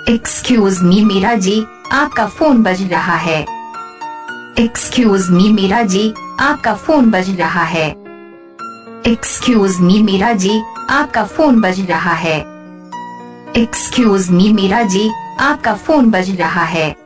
Excuse me Meera ji, आपका phone बज रहा है। एक्सक्यूज मी मीरा जी, आपका फोन बज रहा है। एक्सक्यूज मी मीरा जी, आपका फोन बज रहा है। एक्सक्यूज मी मीरा जी, आपका फोन बज रहा है।